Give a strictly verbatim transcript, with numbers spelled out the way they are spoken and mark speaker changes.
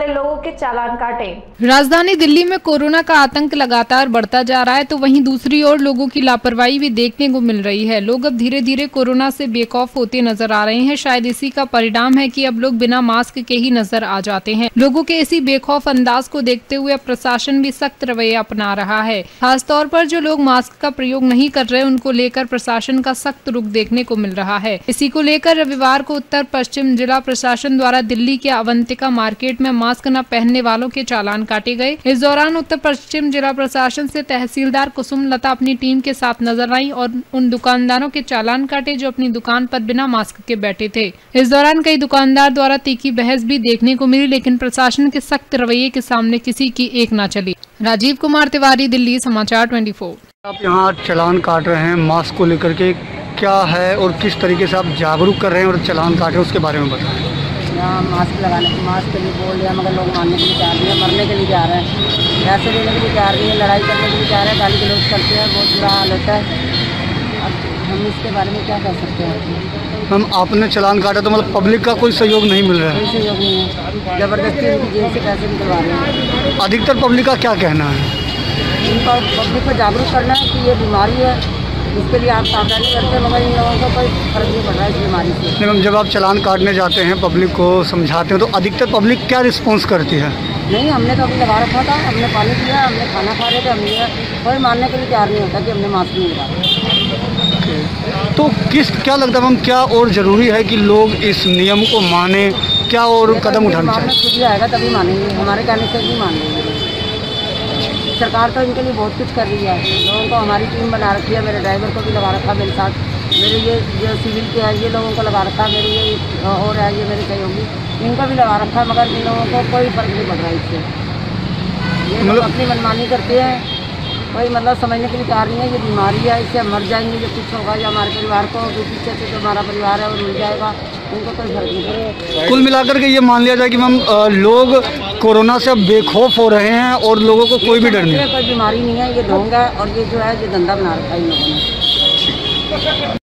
Speaker 1: वाले लोगों के चालान काटे।
Speaker 2: राजधानी दिल्ली में कोरोना का आतंक लगातार बढ़ता जा रहा है, तो वहीं दूसरी ओर लोगों की लापरवाही भी देखने को मिल रही है। लोग अब धीरे धीरे कोरोना से बेखौफ होते नजर आ रहे हैं। शायद इसी का परिणाम है कि अब लोग बिना मास्क के ही नजर आ जाते हैं। लोगों के इसी बेखौफ अंदाज को देखते हुए अब प्रशासन भी सख्त रवैया अपना रहा है। खासतौर पर जो लोग मास्क का प्रयोग नहीं कर रहे, उनको लेकर प्रशासन का सख्त रुख देखने को मिल रहा है। इसी को लेकर रविवार को उत्तर पश्चिम जिला प्रशासन द्वारा दिल्ली के अवंतिका मार्केट में मास्क न पहनने वालों के चालान काटे गए। इस दौरान उत्तर पश्चिम जिला प्रशासन से तहसीलदार कुसुम लता अपनी टीम के साथ नजर आई और उन दुकानदारों के चालान काटे जो अपनी दुकान पर बिना मास्क के बैठे थे। इस दौरान कई दुकानदार द्वारा तीखी बहस भी देखने को मिली, लेकिन प्रशासन के सख्त रवैये के सामने किसी की एक न चली। राजीव कुमार तिवारी, दिल्ली समाचार चौबीस।
Speaker 3: आप यहाँ चालान काट रहे हैं मास्क को लेकर के, क्या है और किस तरीके से आप जागरूक कर रहे हैं और चालान काट रहे हैं उसके बारे में बताएं।
Speaker 4: यहाँ मास्क लगाने मास्क के लिए बोल रहे हैं, मगर लोग मानने के लिए तैयार नहीं है, मरने के लिए जा रहे हैं, पैसे देने के लिए तैयार नहीं है, लड़ाई करने के लिए जा रहे हैं, गाली गलौज करते हैं, बहुत बुरा हाल होता है। अब हम इसके बारे में क्या कर सकते हैं।
Speaker 3: हम आपने चालान काटा तो मतलब पब्लिक का कोई सहयोग नहीं मिल रहा है?
Speaker 4: कोई सहयोग नहीं है, ज़बरदस्ती उनकी जेब से पैसे निकलवा रहे हैं।
Speaker 3: अधिकतर पब्लिक का क्या कहना है?
Speaker 4: इनको पब्लिक को जागरूक करना है कि ये बीमारी है, इसके लिए आप सावधानी करते हैं, मगर इन लोगों को कोई फर्क नहीं पड़ रहा है इस बीमारी से।
Speaker 3: मैम, जब आप चालान काटने जाते हैं, पब्लिक को समझाते हैं, तो अधिकतर पब्लिक क्या रिस्पॉन्स करती है?
Speaker 4: नहीं, हमने तो अभी लगा रखा था, हमने पानी पिया, हमने खाना खा रहे थे, हमने कोई मानने के लिए तैयार नहीं होता कि हमने मास्क नहीं लगाया।
Speaker 3: तो किस क्या लगता है मैम, क्या और ज़रूरी है कि लोग इस नियम को माने, क्या और कदम उठाना चाहिए?
Speaker 4: खुद ही आएगा तभी मानेंगे, हमारे कहने से नहीं मान लेंगे। सरकार तो इनके लिए बहुत कुछ कर रही है, लोगों को हमारी टीम बना रखी है, मेरे ड्राइवर को भी लगा रखा मेरे साथ, मेरे ये जो सिविल के है ये लोगों को लगा रखा, मेरे ये और है ये मेरे सहयोगी, इनको भी लगा रखा है, मगर इन लोगों को कोई फर्क नहीं पड़ रहा इससे। ये लोग अपनी मनमानी करते हैं, कोई मतलब समझने के लिए तैयार नहीं है। ये बीमारी है, इससे हम मर जाएंगे, जो कुछ होगा या हमारे परिवार को, जो पीछे से जो हमारा परिवार है वो मिल जाएगा, उनको कोई फर्क नहीं पड़ेगा।
Speaker 3: कुल मिलाकर के ये मान लिया जाए कि मैम लोग कोरोना से अब बेखौफ हो रहे हैं और लोगों को कोई भी डर नहीं है?
Speaker 4: कोई बीमारी नहीं है, ये ढोंग है और ये जो है ये धंधा बना रखा है इन लोगों ने।